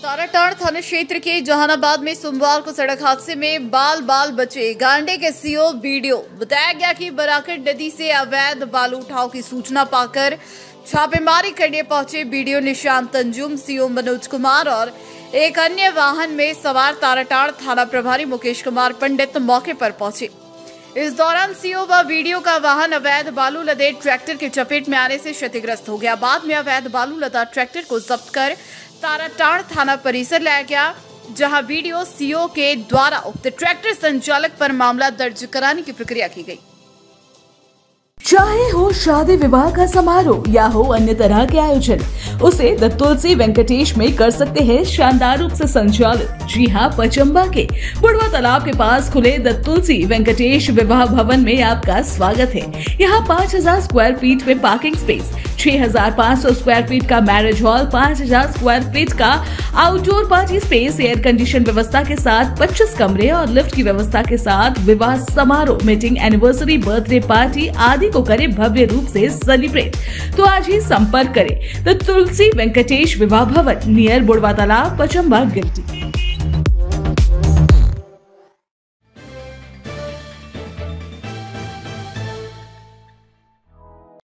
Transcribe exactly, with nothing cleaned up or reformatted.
ताराटांड़ थाना क्षेत्र के जहानाबाद में सोमवार को सड़क हादसे में बाल बाल बचे गांडे के सीओ वीडियो। बताया गया कि बराकट नदी से अवैध बालू उठाव की सूचना पाकर छापेमारी करने पहुंचे बीडीओ निशांत अंजुम, सीओ मनोज कुमार और एक अन्य वाहन में सवार ताराटांड़ थाना प्रभारी मुकेश कुमार पंडित मौके पर पहुंचे। इस दौरान सीओ व वीडियो का वाहन अवैध बालू लदे ट्रैक्टर की चपेट में आने से क्षतिग्रस्त हो गया। बाद में अवैध बालू लदा ट्रैक्टर को जब्त कर ताराटांड़ थाना परिसर लाया गया, जहां वीडियो सीओ के द्वारा उक्त ट्रैक्टर संचालक पर मामला दर्ज कराने की प्रक्रिया की गई। चाहे हो शादी विवाह का समारोह या हो अन्य तरह के आयोजन, उसे द तुलसी वेंकटेश में कर सकते हैं शानदार रूप से संचालित। जी हाँ, पचंबा के बुढ़वा तालाब के पास खुले द तुलसी वेंकटेश विवाह भवन में आपका स्वागत है। यहाँ पाँच हजार स्क्वायर फीट में पार्किंग स्पेस, छह हजार पाँच सौ स्क्वायर फीट का मैरिज हॉल, पाँच हजार स्क्वायर फीट का outdoor party space, air condition व्यवस्था के साथ पच्चीस कमरे और लिफ्ट की व्यवस्था के साथ विवाह समारोह, मीटिंग, एनिवर्सरी, बर्थडे पार्टी आदि को करें भव्य रूप से सेलिब्रेट। तो आज ही संपर्क करें द तुलसी वेंकटेश विवाह भवन, नियर बुढ़वा तालाब, पचंबा, गिरिडीह।